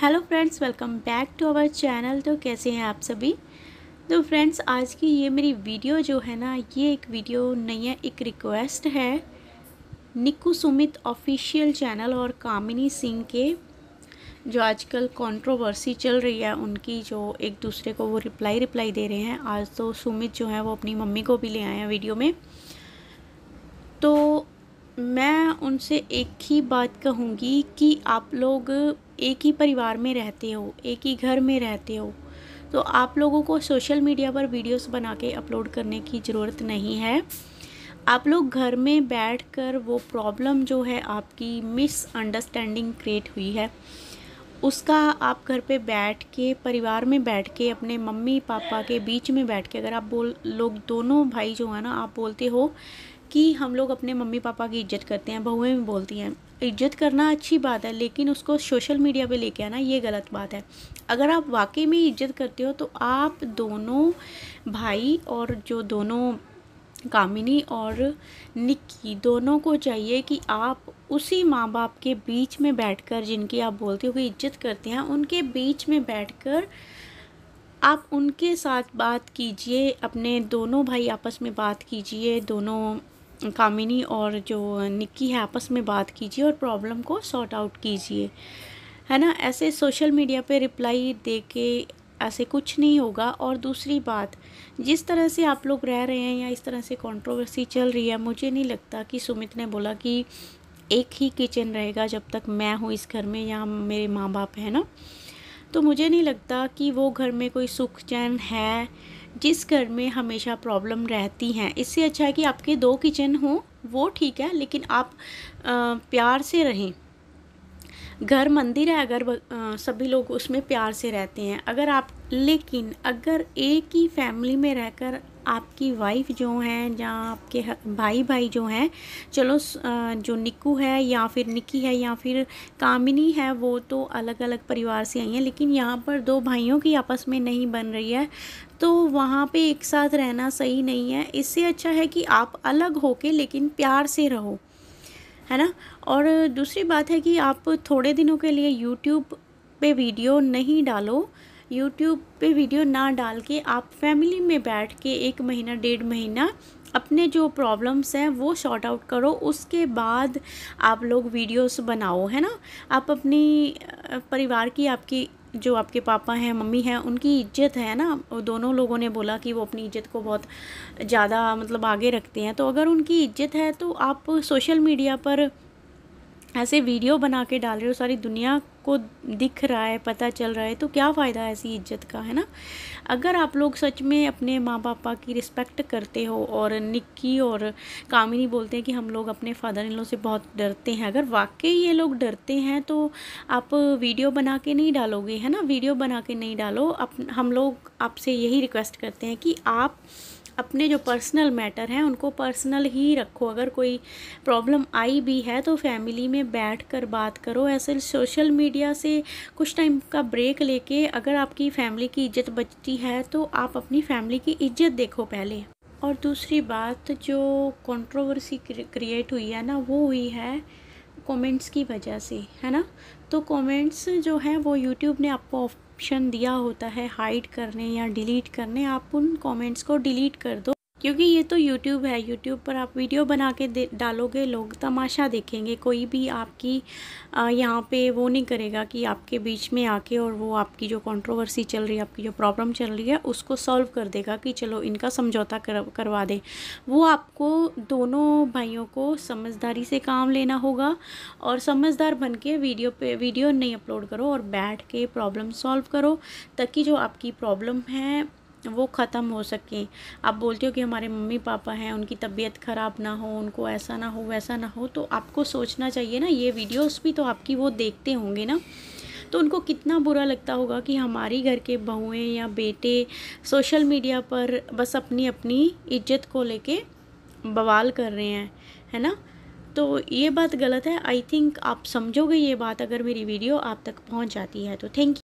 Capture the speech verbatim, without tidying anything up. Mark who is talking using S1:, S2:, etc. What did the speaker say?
S1: Hello friends, welcome back to our channel. तो कैसे हैं आप सभी। तो फ्रेंड्स, आज की ये मेरी वीडियो जो है ना, ये एक वीडियो नहीं है, एक रिक्वेस्ट है निक्कू सुमित ऑफिशियल चैनल और कामिनी सिंह के जो आजकल कंट्रोवर्सी चल रही है उनकी, जो एक दूसरे को वो रिप्लाई रिप्लाई दे रहे हैं। आज तो सुमित जो है वो अपनी मम्मी को भी ले आए हैं वीडियो में। तो मैं उनसे एक ही बात कहूँगी कि आप लोग एक ही परिवार में रहते हो, एक ही घर में रहते हो, तो आप लोगों को सोशल मीडिया पर वीडियोस बना के अपलोड करने की ज़रूरत नहीं है। आप लोग घर में बैठकर वो प्रॉब्लम जो है आपकी मिसअंडरस्टैंडिंग क्रिएट हुई है, उसका आप घर पे बैठ के, परिवार में बैठ के, अपने मम्मी पापा के बीच में बैठ के, अगर आप बोल लोग दोनों भाई जो है ना, आप बोलते हो कि हम लोग अपने मम्मी पापा की इज्जत करते हैं, बहुएं भी बोलती हैं इज्जत करना अच्छी बात है, लेकिन उसको सोशल मीडिया पे लेके आना ये गलत बात है। अगर आप वाकई में इज्जत करते हो तो आप दोनों भाई और जो दोनों कामिनी और निक्की, दोनों को चाहिए कि आप उसी माँ बाप के बीच में बैठकर, जिनकी आप बोलते हो कि इज्जत करते हैं, उनके बीच में बैठकर आप उनके साथ बात कीजिए, अपने दोनों भाई आपस में बात कीजिए, दोनों कामिनी और जो निक्की है आपस में बात कीजिए और प्रॉब्लम को सॉर्ट आउट कीजिए, है ना। ऐसे सोशल मीडिया पे रिप्लाई दे के ऐसे कुछ नहीं होगा। और दूसरी बात, जिस तरह से आप लोग रह रहे हैं या इस तरह से कंट्रोवर्सी चल रही है, मुझे नहीं लगता कि सुमित ने बोला कि एक ही किचन रहेगा जब तक मैं हूँ इस घर में या मेरे माँ बाप है ना, तो मुझे नहीं लगता कि वो घर में कोई सुख चैन है जिस घर में हमेशा प्रॉब्लम रहती हैं। इससे अच्छा है कि आपके दो किचन हों, वो ठीक है, लेकिन आप आ, प्यार से रहें। घर मंदिर है, अगर आ, सभी लोग उसमें प्यार से रहते हैं, अगर आप लेकिन अगर एक ही फैमिली में रहकर आपकी वाइफ जो हैं या आपके भाई भाई जो हैं, चलो जो निक्कू है या फिर निक्की है या फिर कामिनी है, वो तो अलग अलग परिवार से आई हैं, लेकिन यहाँ पर दो भाइयों की आपस में नहीं बन रही है, तो वहाँ पे एक साथ रहना सही नहीं है। इससे अच्छा है कि आप अलग होके लेकिन प्यार से रहो, है ना। और दूसरी बात है कि आप थोड़े दिनों के लिए यूट्यूब पे वीडियो नहीं डालो, यूट्यूब पे वीडियो ना डाल के आप फैमिली में बैठ के एक महीना डेढ़ महीना अपने जो प्रॉब्लम्स हैं वो सॉर्ट आउट करो, उसके बाद आप लोग वीडियोस बनाओ, है ना। आप अपनी परिवार की, आपकी जो आपके पापा हैं, मम्मी हैं, उनकी इज्जत है ना, दोनों लोगों ने बोला कि वो अपनी इज्जत को बहुत ज़्यादा मतलब आगे रखते हैं, तो अगर उनकी इज्जत है तो आप सोशल मीडिया पर ऐसे वीडियो बना के डाल रहे हो, सारी दुनिया को दिख रहा है, पता चल रहा है, तो क्या फ़ायदा है ऐसी इज्जत का, है ना। अगर आप लोग सच में अपने माँ पापा की रिस्पेक्ट करते हो, और निक्की और कामिनी बोलते हैं कि हम लोग अपने फादर इन लॉ से बहुत डरते हैं, अगर वाकई ये लोग डरते हैं तो आप वीडियो बना के नहीं डालोगे, है ना। वीडियो बना के नहीं डालो। अप हम लोग आपसे यही रिक्वेस्ट करते हैं कि आप अपने जो पर्सनल मैटर हैं उनको पर्सनल ही रखो। अगर कोई प्रॉब्लम आई भी है तो फैमिली में बैठकर बात करो। ऐसे सोशल मीडिया से कुछ टाइम का ब्रेक लेके अगर आपकी फैमिली की इज्जत बचती है तो आप अपनी फैमिली की इज्जत देखो पहले। और दूसरी बात, जो कंट्रोवर्सी क्रिएट हुई है ना, वो हुई है कमेंट्स की वजह से, है ना। तो कमेंट्स जो हैं वो यूट्यूब ने आपको ऑप्शन दिया होता है हाइड करने या डिलीट करने, आप उन कमेंट्स को डिलीट कर दो, क्योंकि ये तो यूट्यूब है। यूट्यूब पर आप वीडियो बना के डालोगे, लोग तमाशा देखेंगे, कोई भी आपकी यहाँ पे वो नहीं करेगा कि आपके बीच में आके और वो आपकी जो कंट्रोवर्सी चल रही है, आपकी जो प्रॉब्लम चल रही है, उसको सॉल्व कर देगा कि चलो इनका समझौता कर, करवा दे। वो आपको, दोनों भाइयों को समझदारी से काम लेना होगा और समझदार बन के वीडियो पे वीडियो नहीं अपलोड करो और बैठ के प्रॉब्लम सॉल्व करो, ताकि जो आपकी प्रॉब्लम है वो ख़त्म हो सके। आप बोलते हो कि हमारे मम्मी पापा हैं, उनकी तबीयत ख़राब ना हो, उनको ऐसा ना हो वैसा ना हो, तो आपको सोचना चाहिए ना, ये वीडियोस भी तो आपकी वो देखते होंगे ना, तो उनको कितना बुरा लगता होगा कि हमारी घर के बहुएं या बेटे सोशल मीडिया पर बस अपनी अपनी इज्जत को लेके बवाल कर रहे हैं, है ना। तो ये बात गलत है। आई थिंक आप समझोगे ये बात अगर मेरी वीडियो आप तक पहुंच जाती है तो। Thank you.